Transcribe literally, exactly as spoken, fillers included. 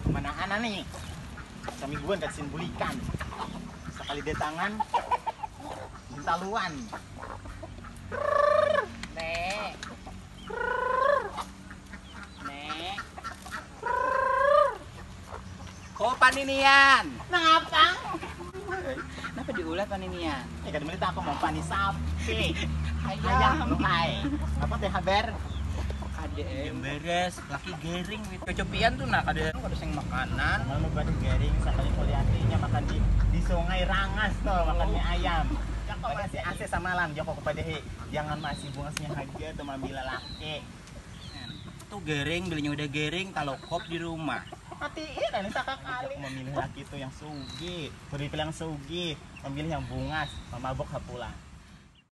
Mana anak nih? Kami buan kasih bulikan. Sekali di tangan, minta luan. Nek. Nek. Kok paninian? Ngapa? Kenapa diulat paninian? Eh kan menit aku mau panis sapi. Ayam. Ayam lu kai. Apa teh haber? Ada yang beres, laki gering gitu. Kecopian tuh nak ada ada yang makanan. Malam gua garing sekali kuliahnya makan di di sungai Rangas tuh makan mie ayam. Joko masih A C sama malam Joko kepada he jangan masih bungasnya aja tuh mambil laki. Tuh gering belinya udah gering kalau kop di rumah. Matiin ini sakak kali memilih laki itu yang sugi, beri yang sugi, memilih yang bungas, memabok pulang.